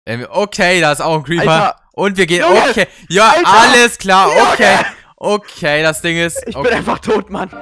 Okay, da ist auch ein Creeper. Alter. Und wir gehen, Junge. okay. Ja, Alter. alles klar, Junge. okay. Okay, das Ding ist... Ich okay. bin einfach tot, Mann.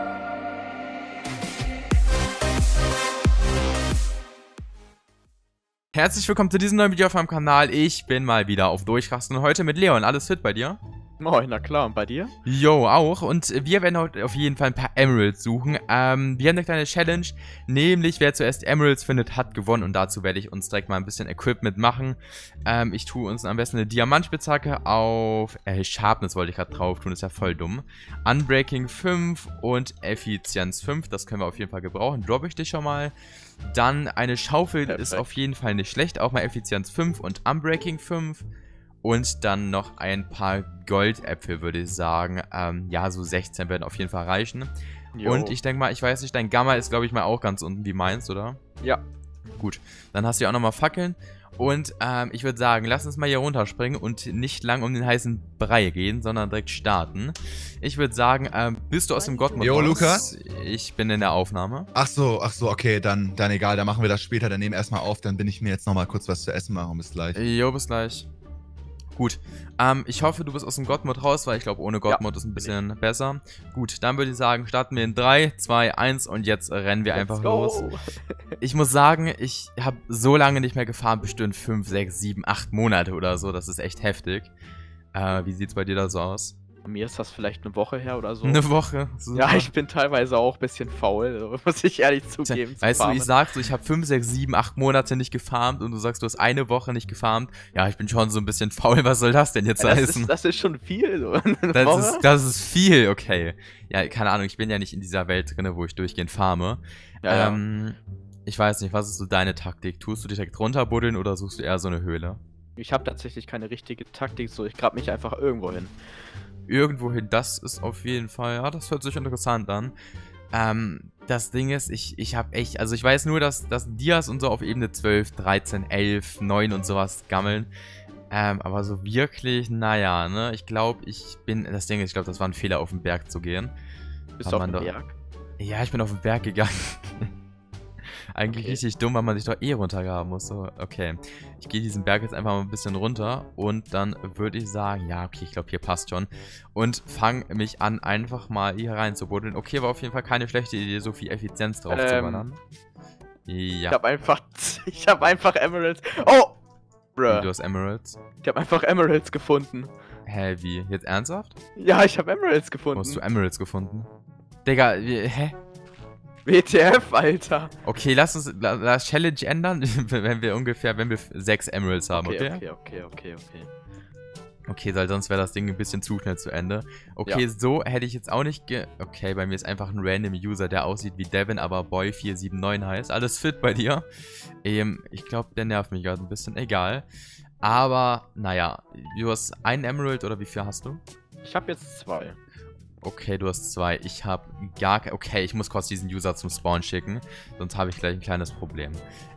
Herzlich willkommen zu diesem neuen Video auf meinem Kanal. Ich bin mal wieder auf Durchrasten und heute mit Leon. Alles fit bei dir? Moin, na klar, und bei dir? Jo, auch. Und wir werden heute auf jeden Fall ein paar Emeralds suchen. Wir haben eine kleine Challenge, nämlich wer zuerst Emeralds findet, hat gewonnen. Und dazu werde ich uns direkt mal ein bisschen Equipment machen. Ich tue uns am besten eine Diamantspitzhacke auf Sharpness wollte ich gerade drauf tun, ist ja voll dumm. Unbreaking 5 und Effizienz 5, das können wir auf jeden Fall gebrauchen. Droppe ich dich schon mal. Dann eine Schaufel ist auf jeden Fall nicht schlecht, auch mal Effizienz 5 und Unbreaking 5. Und dann noch ein paar Goldäpfel, würde ich sagen. Ja, so 16 werden auf jeden Fall reichen. Jo. Und ich denke mal, ich weiß nicht, dein Gamma ist, glaube ich, mal auch ganz unten wie meins, oder? Ja. Gut, dann hast du ja auch nochmal Fackeln. Und ich würde sagen, lass uns mal hier runterspringen und nicht lang um den heißen Brei gehen, sondern direkt starten. Ich würde sagen, bist du aus dem Gottmod? Jo, Luca? Ich bin in der Aufnahme. Ach so, okay, dann egal, dann machen wir das später, dann nehmen wir erstmal auf, dann bin ich mir jetzt nochmal kurz was zu essen machen, bis gleich. Jo, bis gleich. Gut, ich hoffe, du bist aus dem Godmod raus, weil ich glaube, ohne Godmod ist ein bisschen besser. Gut, dann würde ich sagen, starten wir in 3, 2, 1 und jetzt rennen wir einfach los. Ich muss sagen, ich habe so lange nicht mehr gefahren, bestimmt 5, 6, 7, 8 Monate oder so. Das ist echt heftig. Wie sieht's bei dir da so aus? Bei mir ist das vielleicht eine Woche her oder so. Eine Woche? Super. Ja, ich bin teilweise auch ein bisschen faul, muss ich ehrlich zugeben. Weißt du, ich sag so, ich habe 5, 6, 7, 8 Monate nicht gefarmt und du sagst, du hast eine Woche nicht gefarmt. Ja, ich bin schon so ein bisschen faul, was soll das denn jetzt heißen? Das ist schon viel, so. Das ist viel, okay. Ja, keine Ahnung, ich bin ja nicht in dieser Welt drin, wo ich durchgehend farme. Ja, ich weiß nicht, was ist so deine Taktik? Tust du dich direkt runterbuddeln oder suchst du eher so eine Höhle? Ich habe tatsächlich keine richtige Taktik, so ich grab mich einfach irgendwo hin. Irgendwohin, das ist auf jeden Fall, ja, das hört sich interessant an. Das Ding ist, ich habe echt, also ich weiß nur, dass Dias und so auf Ebene 12, 13, 11, 9 und sowas gammeln. Aber so wirklich, naja, ne, ich glaube, das Ding ist, ich glaube, das war ein Fehler, auf den Berg zu gehen. Bist du auf dem Berg? Ja, ich bin auf den Berg gegangen. Eigentlich okay. Richtig dumm, weil man sich doch eh runtergraben muss. So, okay. Ich gehe diesen Berg jetzt einfach mal ein bisschen runter und dann würde ich sagen, ja, okay, ich glaube, hier passt schon. Und fange mich an, einfach mal hier rein zu buddeln. Okay, war auf jeden Fall keine schlechte Idee, so viel Effizienz drauf zu ballern. Ja. Ich hab einfach Emeralds. Oh! Bruh. Du hast Emeralds? Ich habe einfach Emeralds gefunden. Hä, wie? Jetzt ernsthaft? Ja, ich habe Emeralds gefunden. Wo hast du Emeralds gefunden? Digga, hä? WTF, Alter. Okay, lass uns das Challenge ändern, wenn wir 6 Emeralds haben, okay? Okay. Okay, weil sonst wäre das Ding ein bisschen zu schnell zu Ende. Okay, ja. So hätte ich jetzt auch nicht Okay, bei mir ist einfach ein random User, der aussieht wie Devin, aber Boy479 heißt. Alles fit bei dir? Ich glaube, der nervt mich gerade ein bisschen. Egal. Aber, naja, du hast einen Emerald oder wie viel hast du? Ich habe jetzt 2. Okay, du hast 2. Ich habe gar kein... Okay, ich muss kurz diesen User zum Spawn schicken. Sonst habe ich gleich ein kleines Problem.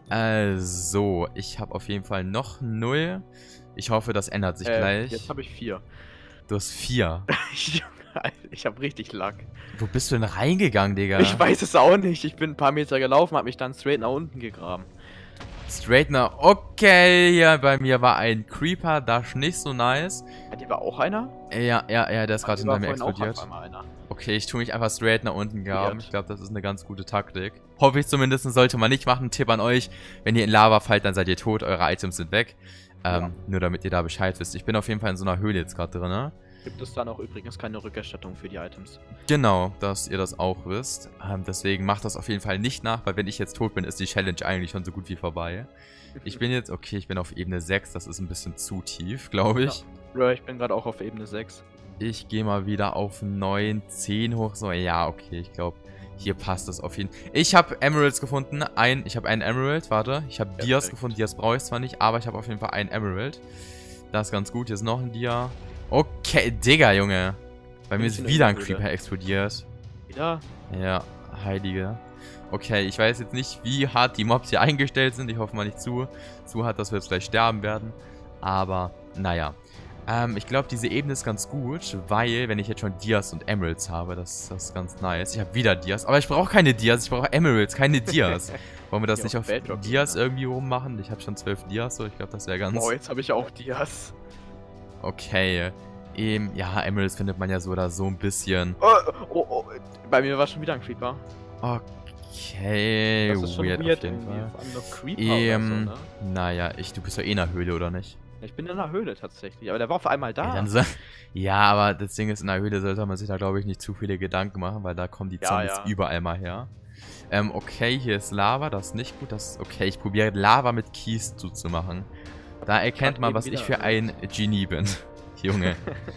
So, ich habe auf jeden Fall noch 0. Ich hoffe, das ändert sich gleich. Jetzt habe ich 4. Du hast 4. Ich habe richtig Luck. Wo bist du denn reingegangen, Digga? Ich weiß es auch nicht. Ich bin ein paar Meter gelaufen, habe mich dann straight nach unten gegraben. Straightener, okay, ja, bei mir war ein Creeper, das ist nicht so nice. Hat hier war auch einer? Ja, der ist gerade hinter mir explodiert. Einer. Okay, ich tue mich einfach straight nach unten graben. Ich glaube, das ist eine ganz gute Taktik. Hoffe ich zumindest, sollte man nicht machen. Tipp an euch, wenn ihr in Lava fallt, dann seid ihr tot, eure Items sind weg. Nur damit ihr da Bescheid wisst. Ich bin auf jeden Fall in so einer Höhle jetzt gerade drin, ne? Gibt es dann auch übrigens keine Rückerstattung für die Items? Genau, dass ihr das auch wisst. Deswegen macht das auf jeden Fall nicht nach, weil wenn ich jetzt tot bin, ist die Challenge eigentlich schon so gut wie vorbei. Ich bin jetzt, okay, ich bin auf Ebene 6, das ist ein bisschen zu tief, glaube ich. Ja, ich bin gerade auch auf Ebene 6. Ich gehe mal wieder auf 9, 10 hoch, so, ja, okay, ich glaube, hier passt das auf jeden Fall. Ich habe Emeralds gefunden, ich habe einen Emerald, warte, ich habe Dias gefunden, Dias brauche ich zwar nicht, aber ich habe auf jeden Fall einen Emerald. Das ist ganz gut, hier ist noch ein Dia. Okay, Digga, Junge. Bei mir ist wieder ein Creeper explodiert. Wieder? Ja, heilige. Okay, ich weiß jetzt nicht, wie hart die Mobs hier eingestellt sind. Ich hoffe mal nicht zu hart, dass wir jetzt gleich sterben werden. Aber, naja. Ich glaube, diese Ebene ist ganz gut, weil, wenn ich jetzt schon Dias und Emeralds habe, das ist ganz nice. Ich habe wieder Dias, aber ich brauche keine Dias, ich brauche Emeralds, keine Dias. Wollen wir das nicht auf Dias irgendwie rummachen? Ich habe schon 12 Dias, so ich glaube, das wäre ganz... Oh, jetzt habe ich auch Dias. Okay. Ja, Emeralds findet man ja so oder so ein bisschen. Oh, bei mir war schon wieder ein Creeper. Okay, das ist schon weird weird auf jeden Fall. Vor allem noch Creeper oder so, ne? Naja, du bist ja eh in der Höhle, oder nicht? Ich bin in einer Höhle tatsächlich, aber der war auf einmal da. Ja, aber das Ding ist, in der Höhle sollte man sich da, glaube ich, nicht zu viele Gedanken machen, weil da kommen die Zombies überall mal her. Okay, hier ist Lava, das ist nicht gut. Okay, ich probiere Lava mit Kies zuzumachen. Da erkennt man, was ich für ein Genie bin. Junge.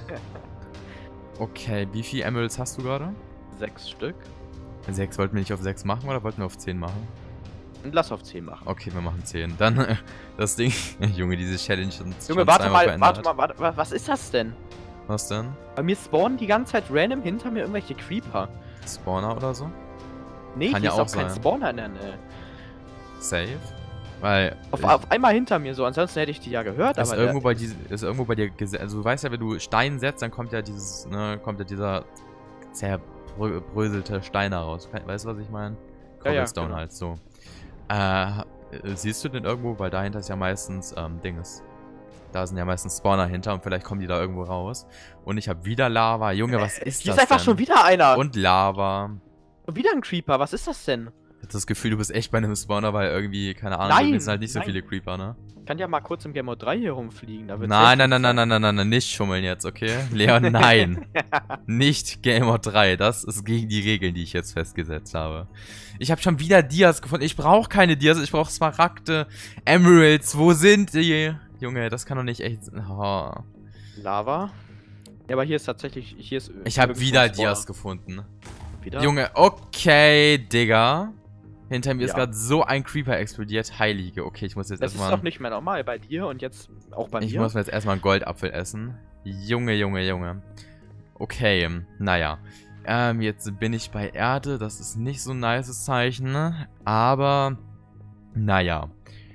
Okay, wie viele Emeralds hast du gerade? 6 Stück. 6, wollten wir nicht auf 6 machen oder wollten wir auf 10 machen? Und lass auf 10 machen. Okay, wir machen 10. Dann, das Ding... Junge, diese Challenge sind Junge, warte mal, was ist das denn? Was denn? Bei mir spawnen die ganze Zeit random hinter mir irgendwelche Creeper. Spawner oder so? Nee, Kann hier ja ist auch auch kein sein. Spawner in der Nähe. Safe? Weil... Auf einmal hinter mir so, ansonsten hätte ich die ja gehört, ist aber... irgendwo bei dir... Also du weißt ja, wenn du Stein setzt, dann kommt ja dieses... Ne, kommt ja dieser... zerbröselte Stein heraus. Weißt du, was ich meine? Cobblestone genau. halt, so. Siehst du den irgendwo? Weil dahinter ist ja meistens, Dinges. Da sind ja meistens Spawner hinter und vielleicht kommen die da irgendwo raus. Und ich habe wieder Lava. Junge, was ist das Hier ist einfach schon wieder einer. Und Lava. Und wieder ein Creeper, was ist das denn? Ich hab das Gefühl, du bist echt bei einem Spawner, weil irgendwie, keine Ahnung, hier sind halt nicht so viele Creeper, ne? Ich kann ja mal kurz im Game Mode 3 hier rumfliegen. Da Nein, nicht schummeln jetzt, okay? Leon, nein. Nicht Game Mode 3, das ist gegen die Regeln, die ich jetzt festgesetzt habe. Ich habe schon wieder Dias gefunden. Ich brauche keine Dias, ich brauche Smaragde, Emeralds, wo sind die? Junge, das kann doch nicht echt... Oh. Lava? Ja, aber hier ist tatsächlich... Ich habe wieder Dias gefunden. Wieder? Junge, okay, Digga. Hinter mir ist gerade so ein Creeper explodiert. Heilige. Okay, ich muss jetzt erstmal... Das ist doch nicht mehr normal bei dir und jetzt auch bei mir. Ich muss mir jetzt erstmal einen Goldapfel essen. Junge. Okay, naja. Jetzt bin ich bei Erde. Das ist nicht so ein nices Zeichen, ne? Aber, naja.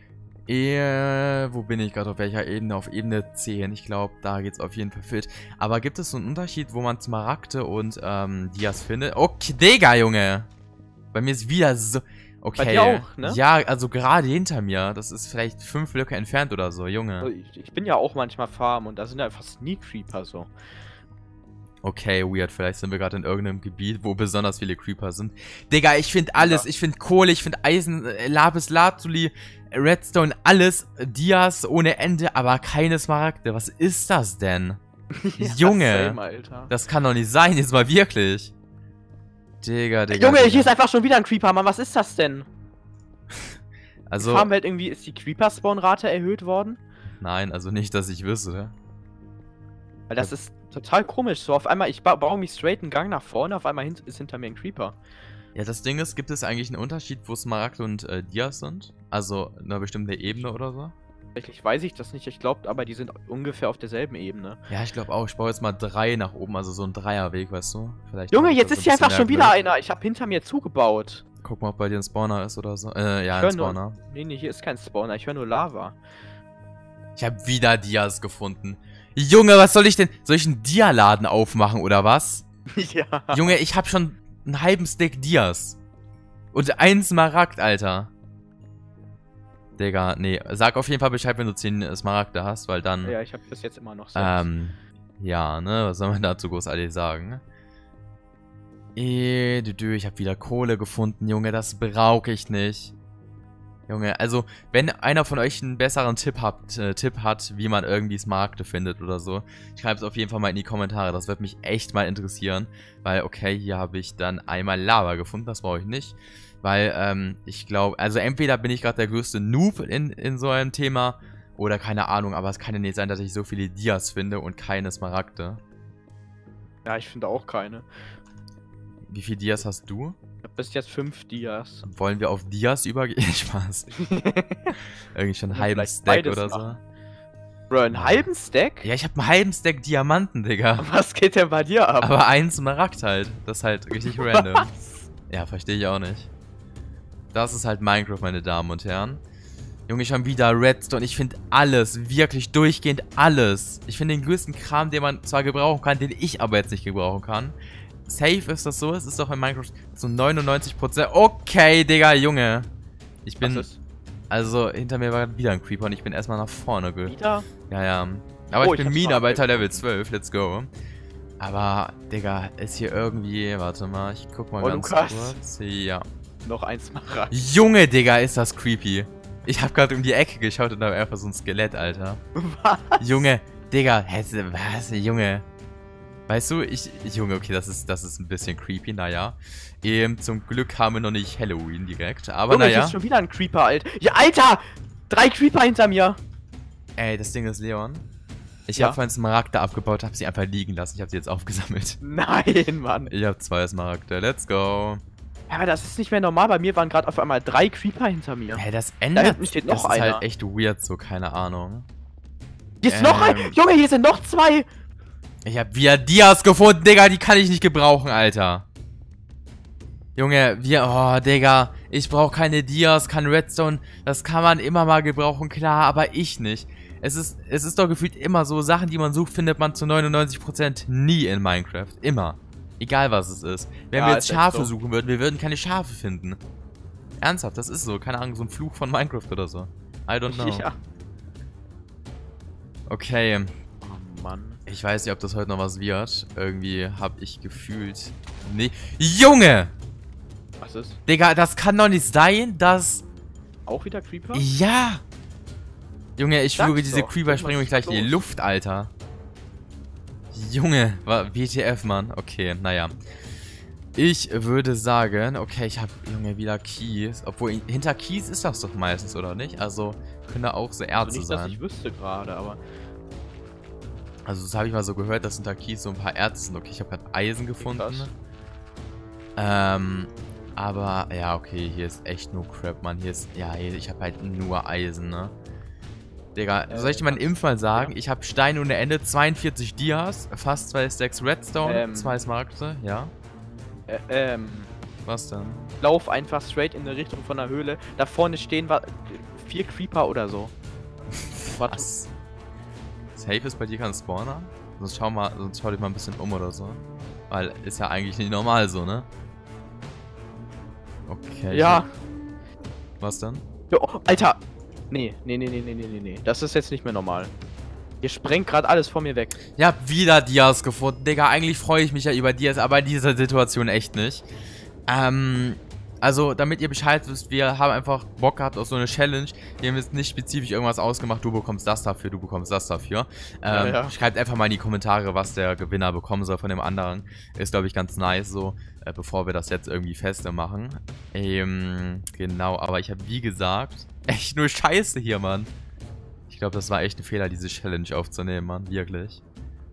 Wo bin ich gerade? Auf welcher Ebene? Auf Ebene 10. Ich glaube, da geht's auf jeden Fall fit. Aber gibt es so einen Unterschied, wo man Smaragde und Dias findet? Okay, Digga, Junge. Bei mir ist wieder so... Okay. Bei dir auch, ne? Ja, also gerade hinter mir. Das ist vielleicht 5 Blöcke entfernt oder so, Junge. Ich bin ja auch manchmal Farm und da sind ja fast nie Creeper so. Okay, weird. Vielleicht sind wir gerade in irgendeinem Gebiet, wo besonders viele Creeper sind. Digga, ich finde alles. Ja. Ich finde Kohle, ich finde Eisen, Lapis Lazuli, Redstone, alles. Dias ohne Ende, aber keine Smaragde. Was ist das denn? Ja, Junge, same, Alter. Das kann doch nicht sein, jetzt mal wirklich. Digga. Junge, hier ist einfach schon wieder ein Creeper, Mann. Was ist das denn? Also... Die Farmwelt irgendwie, ist die Creeper-Spawn-Rate erhöht worden? Nein, also nicht, dass ich wüsste. Weil das ist total komisch. So auf einmal, ich baue mich straight einen Gang nach vorne, auf einmal ist hinter mir ein Creeper. Ja, das Ding ist, gibt es eigentlich einen Unterschied, wo Smaragd und Dias sind? Also eine bestimmte Ebene oder so? Tatsächlich weiß ich das nicht, ich glaube, aber die sind ungefähr auf derselben Ebene. Ja, ich glaube auch. Ich baue jetzt mal 3 nach oben, also so ein Dreierweg, weißt du? Vielleicht Junge, jetzt ist hier einfach schon wieder einer. Ich habe hinter mir zugebaut. Guck mal, ob bei dir ein Spawner ist oder so. Ja, ein Spawner. Nee, hier ist kein Spawner. Ich höre nur Lava. Ich habe wieder Dias gefunden. Junge, was soll ich denn? Soll ich einen Dia-Laden aufmachen oder was? Ja. Junge, ich habe schon einen halben Stack Dias. Und 1 Smaragd, Alter. Digga, nee. Sag auf jeden Fall Bescheid, wenn du 10 Smaragde hast, weil dann... Ja, ich habe bis jetzt immer noch 6. Ja, ne? Was soll man dazu großartig sagen? Ich habe wieder Kohle gefunden, Junge. Das brauche ich nicht. Junge, also, wenn einer von euch einen besseren Tipp hat, wie man irgendwie Smaragde findet oder so, schreibt es auf jeden Fall mal in die Kommentare. Das wird mich echt mal interessieren. Weil, okay, hier habe ich dann einmal Lava gefunden. Das brauche ich nicht. Weil, ich glaube, also entweder bin ich gerade der größte Noob in so einem Thema oder keine Ahnung, aber es kann ja nicht sein, dass ich so viele Dias finde und keine Smaragde. Ja, ich finde auch keine. Wie viele Dias hast du? Ich habe bis jetzt 5 Dias. Wollen wir auf Dias übergehen? Spaß. Irgendwie schon einen halben Stack oder so. Bro, einen halben Stack? Ja, ich habe einen halben Stack Diamanten, Digga. Was geht denn bei dir ab? Aber 1 Smaragd halt. Das ist halt richtig random. Was? Ja, verstehe ich auch nicht. Das ist halt Minecraft, meine Damen und Herren. Junge, schon wieder Redstone. Ich finde alles, wirklich durchgehend alles. Ich finde den größten Kram, den man zwar gebrauchen kann, den ich aber jetzt nicht gebrauchen kann. Safe ist das so. Es ist doch in Minecraft so 99%. Okay, Digga, Junge. Ich bin... Also, hinter mir war wieder ein Creeper und ich bin erstmal nach vorne Wieder? Ja, ja. Aber ich bin Minenarbeiter Level 12. Let's go. Aber, Digga, ist hier irgendwie... Warte mal, ich guck mal ganz kurz. Ja. Noch ein Smaragd. Junge, Digga, ist das creepy. Ich hab gerade um die Ecke geschaut und da war einfach so ein Skelett, Alter. Was? Junge, Digga, was, Junge. Weißt du, Junge, okay, das ist ein bisschen creepy, naja. Zum Glück haben wir noch nicht Halloween direkt, aber Junge, naja. hier ist schon wieder ein Creeper, Alter. Ja, Alter! 3 Creeper hinter mir. Ey, das Ding ist Leon. Ich habe vorhin Smaragde abgebaut, habe sie einfach liegen lassen. Ich habe sie jetzt aufgesammelt. Nein, Mann. Ich habe 2 Smaragde, let's go. Ja, aber das ist nicht mehr normal. Bei mir waren gerade auf einmal 3 Creeper hinter mir. Hey, das ändert. Da hinten steht noch das ist einer. halt echt weird, so, keine Ahnung. Hier ist noch ein. Junge, hier sind noch 2. Ich hab wieder Dias gefunden, Digga, die kann ich nicht gebrauchen, Alter. Junge, oh, Digga, ich brauche keine Dias, kein Redstone, das kann man immer mal gebrauchen, klar, aber ich nicht. Es ist doch gefühlt immer so, Sachen, die man sucht, findet man zu 99% nie in Minecraft, immer. Egal was es ist. Wenn wir jetzt Schafe suchen würden, wir würden keine Schafe finden. Ernsthaft, das ist so, keine Ahnung, so ein Fluch von Minecraft oder so. I don't know. Ja. Okay. Oh Mann. Ich weiß nicht, ob das heute noch was wird. Irgendwie habe ich gefühlt... Nee. Junge! Was ist? Digga, das kann doch nicht sein, dass... Auch wieder Creeper? Ja! Junge, ich schwöre, diese doch. Creeper springen mich gleich in die Luft, Alter. Junge, WTF, Mann. Okay, naja. Ich würde sagen, okay, ich habe, Junge, wieder Kies. Obwohl, hinter Kies ist das doch meistens, oder nicht? Also, könnte auch so Erze nicht, sein. Dass ich wüsste gerade, aber... Also, das habe ich mal so gehört, dass hinter Kies so ein paar Erze sind. Okay, ich habe gerade Eisen gefunden. Aber, ja, okay, hier ist echt nur Crap, Mann. Hier ist, ja, ich habe halt nur Eisen, ne? Digga, soll ich dir mal einen Impfmal sagen? Ja. Ich habe Steine ohne Ende, 42 Dias, fast 2 Stacks Redstone, 2 Smaragde, ja. Was denn? Lauf einfach straight in die Richtung von der Höhle. Da vorne stehen 4 Creeper oder so. Was? Safe ist bei dir kein Spawner? Sonst schau dich mal ein bisschen um oder so. Weil ist ja eigentlich nicht normal so, ne? Okay. Ja. Was denn? Oh, Alter! Nee. Das ist jetzt nicht mehr normal. Ihr sprengt gerade alles vor mir weg. Ich hab wieder Dias gefunden. Digga, eigentlich freue ich mich ja über Dias, aber in dieser Situation echt nicht. Also, damit ihr Bescheid wisst, wir haben einfach Bock gehabt auf so eine Challenge. Wir haben jetzt nicht spezifisch irgendwas ausgemacht, du bekommst das dafür, du bekommst das dafür. Ja. Schreibt einfach mal in die Kommentare, was der Gewinner bekommen soll von dem anderen. Ist, glaube ich, ganz nice so, bevor wir das jetzt irgendwie feste machen. Genau, aber ich habe, wie gesagt, echt nur Scheiße hier, Mann. Ich glaube, das war echt ein Fehler, diese Challenge aufzunehmen, Mann. Wirklich.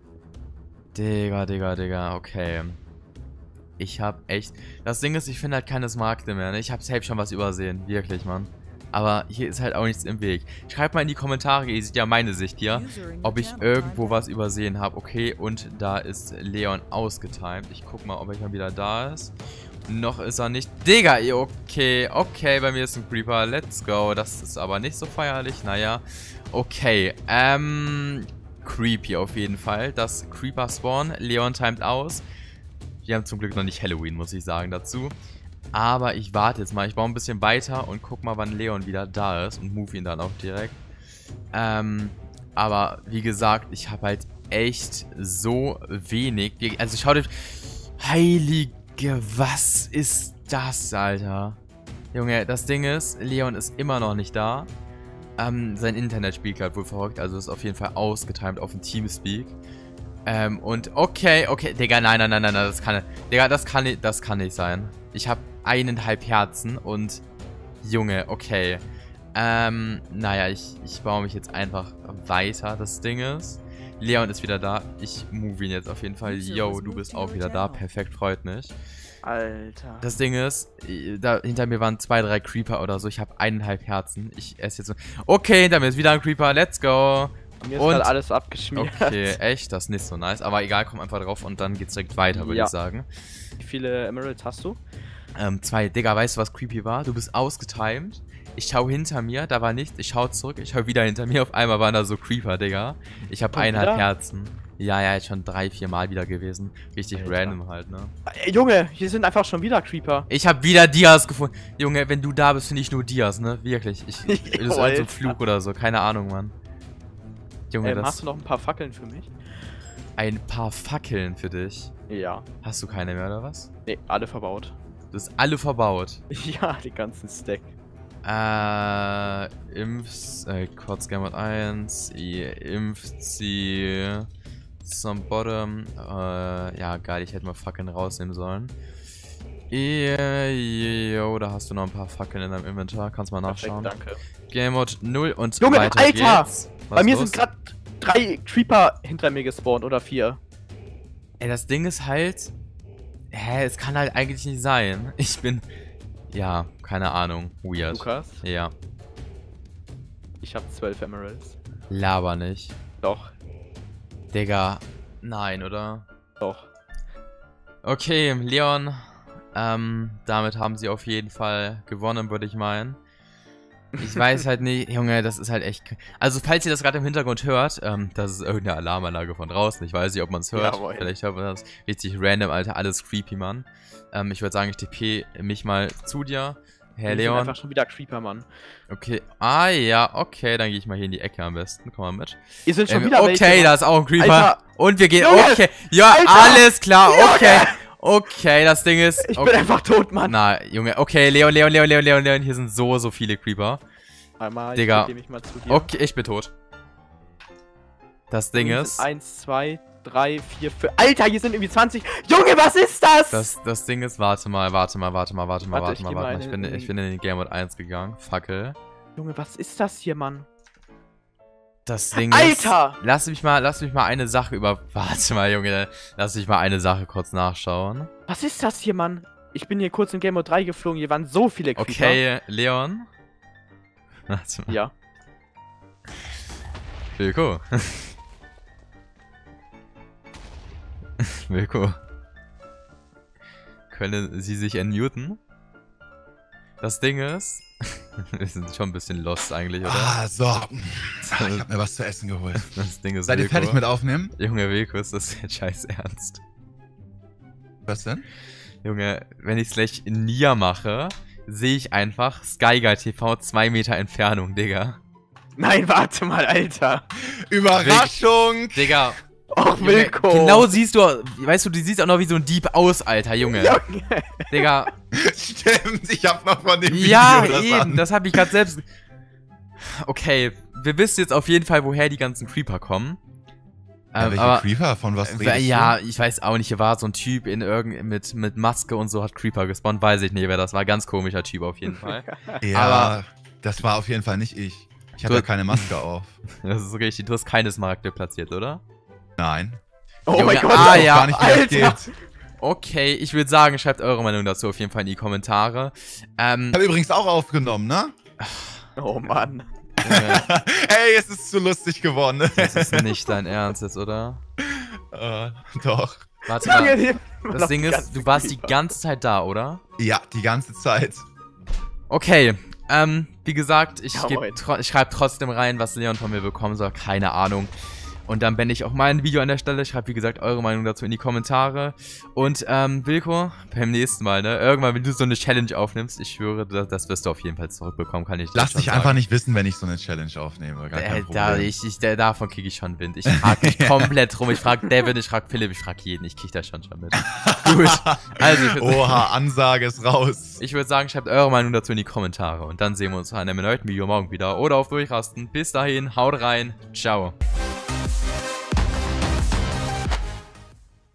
Digga, okay. Ich hab echt... Das Ding ist, ich finde halt keine Smaragde mehr, ne? Ich hab safe schon was übersehen. Wirklich, Mann. Aber hier ist halt auch nichts im Weg. Schreibt mal in die Kommentare, ihr seht ja meine Sicht hier, ob ich irgendwo was übersehen habe. Okay, und da ist Leon ausgetimed. Ich guck mal, ob er mal wieder da ist. Noch ist er nicht. Digga, okay, bei mir ist ein Creeper. Let's go. Das ist aber nicht so feierlich. Naja, okay. Creepy auf jeden Fall. Das Creeper Spawn. Leon timed aus. Wir haben zum Glück noch nicht Halloween, muss ich sagen, dazu. Aber ich warte jetzt mal. Ich baue ein bisschen weiter und guck mal, wann Leon wieder da ist. Und move ihn dann auch direkt. Aber wie gesagt, ich habe halt echt so wenig. Also schaut euch... Heilige, was ist das, Alter? Junge, das Ding ist, Leon ist immer noch nicht da. Sein Internet spielt gerade wohl verrückt. Also ist auf jeden Fall ausgetimed auf dem Teamspeak. Und okay, Digga, nein, das kann nicht sein. Ich habe 1,5 Herzen und, Junge, okay. Naja, ich baue mich jetzt einfach weiter, das Ding ist. Leon ist wieder da, ich move ihn jetzt auf jeden Fall. Yo, du bist auch wieder da, perfekt, freut mich. Alter. Das Ding ist, da hinter mir waren 2, 3 Creeper oder so, ich habe 1,5 Herzen. Ich esse jetzt so. Okay, hinter mir ist wieder ein Creeper, let's go. Mir ist gerade alles abgeschmiert. Okay, echt, das ist nicht so nice. Aber egal, komm einfach drauf und dann geht's direkt weiter, würde ich sagen. Wie viele Emeralds hast du? 2. Digga, weißt du, was creepy war? Du bist ausgetimed. Ich schau hinter mir, da war nichts. Ich schau zurück, ich schau wieder hinter mir. Auf einmal waren da so Creeper, Digga. Ich hab 1,5 Herzen. Ja, jetzt schon 3, 4 Mal wieder gewesen. Richtig Alter. random halt, ne? Junge, hier sind einfach schon wieder Creeper. Ich hab wieder Dias gefunden. Junge, wenn du da bist, finde ich nur Dias, ne? Wirklich. Das ist irgend so ein Flug oder so. Keine Ahnung, Mann. Junge, Hast du noch ein paar Fackeln für mich? Ein paar Fackeln für dich. Ja. Hast du keine mehr, oder was? Ne, alle verbaut. Du hast alle verbaut. Ja, die ganzen Stack. Kurz Game 1, Impfzi, some bottom, ja geil, ich hätte mal Fackeln rausnehmen sollen. Jo, da hast du noch ein paar Fackeln in deinem Inventar, kannst mal nachschauen. Perfekt, danke. Game Mode 0 und Junge, weiter Alter! geht's. Bei mir sind gerade 3 Creeper hinter mir gespawnt, oder 4. Ey, das Ding ist halt, es kann halt eigentlich nicht sein. Ich bin, ja, keine Ahnung, weird. Lukas? Ja. Ich habe 12 Emeralds. Laber nicht. Doch, Digga, nein, oder? doch. Okay, Leon, damit haben sie auf jeden Fall gewonnen, würde ich meinen. Ich weiß halt nicht, Junge, das ist halt echt... Also, falls ihr das gerade im Hintergrund hört, das ist irgendeine Alarmanlage von draußen. Ich weiß nicht, ob man es hört. Jawohl. Vielleicht hört man das. Richtig random, Alter, alles creepy, Mann. Ich würde sagen, ich TP mich mal zu dir. Herr Hier sind Leon. einfach schon wieder Creeper, Mann. Okay, ah ja, okay, dann gehe ich mal hier in die Ecke am besten. Komm mal mit. Hier sind schon wieder Okay, welche, da ist auch ein Creeper. Alter. Und wir gehen, Junge. okay. Ja, Alter. alles klar, Junge. okay. Okay, das Ding ist... Ich okay. bin einfach tot, Mann. Na, Junge, okay, Leon. Hier sind so viele Creeper. Einmal, Digga. ich mich mal zu dir. Okay, ich bin tot. Das Ding ist... 1, 2, 3, 4, 5. Alter, hier sind irgendwie 20. Junge, was ist das? Das Ding ist... Warte mal. ich geh mal Ich bin in den Game Mode 1 gegangen. Fackel. Junge, was ist das hier, Mann? Das Ding Alter! ist... Lass mich mal eine Sache über... Warte mal, Junge. Lass mich mal eine Sache kurz nachschauen. Was ist das hier, Mann? Ich bin hier kurz in Game Mode 3 geflogen. Hier waren so viele Creeper. Okay, Leon. Warte mal. Ja. Wilko. Wilko. Können Sie sich unmuten? Das Ding ist... Wir sind schon ein bisschen lost eigentlich, oder? Ah, so. Ich hab mir was zu essen geholt. Das Ding ist Seid ihr Wilko. fertig mit Aufnehmen? Junge, Wilko, ist das jetzt scheiß ernst? Was denn? Junge, wenn ich gleich Nia mache, sehe ich einfach Skyguy TV 2 Meter Entfernung, Digga. Nein, warte mal, Alter. Überraschung! Digga. Och, Junge, Wilko. genau siehst du, weißt du siehst auch noch wie so ein Dieb aus, Alter, Junge. Junge. Digga. Stimmt, ich hab noch von dem Video Ja, das eben, an. das habe ich gerade selbst... Okay, wir wissen jetzt auf jeden Fall, woher die ganzen Creeper kommen. Ja, welche aber, Creeper? Von was redest ja, ich weiß auch nicht, hier war so ein Typ mit Maske und so hat Creeper gespawnt, weiß ich nicht, wer das war. Ganz komischer Typ auf jeden Fall. du? Ja, aber- das war auf jeden Fall nicht ich. Ich hatte ja keine Maske auf. Das ist so richtig, du hast keine Smaragde platziert, oder? Nein. Oh Junge, mein Gott. ah, Ich weiß ja, gar nicht, wie das Alter. geht. Okay, ich würde sagen, schreibt eure Meinung dazu auf jeden Fall in die Kommentare. Ich habe übrigens auch aufgenommen, ne? Oh Mann. Junge, Ey, es ist zu lustig geworden. das ist nicht dein Ernst jetzt, oder? Doch. Warte mal, Junge, das Ding ist, du warst die ganze Zeit da, oder? Ja, die ganze Zeit. Okay, wie gesagt, ich Jawohl. schreibe trotzdem rein, was Leon von mir bekommen soll, keine Ahnung. Und dann beende ich auch mein Video an der Stelle. Schreibt, wie gesagt, eure Meinung dazu in die Kommentare. Und, Wilko, beim nächsten Mal, ne? Irgendwann, wenn du so eine Challenge aufnimmst, ich schwöre, das wirst du auf jeden Fall zurückbekommen, kann ich dir Lass schon dich sagen. einfach nicht wissen, wenn ich so eine Challenge aufnehme. Gar kein Problem. Davon kriege ich schon Wind. Ich frage mich komplett rum. Ich frage Devin, ich frage Philipp, ich frage jeden. Ich kriege das schon mit. Gut. Also, Oha, Ansage ist raus. ich würde sagen, schreibt eure Meinung dazu in die Kommentare. Und dann sehen wir uns in einem erneuten Video morgen wieder. Oder auf Durchrasten. Bis dahin, haut rein. Ciao.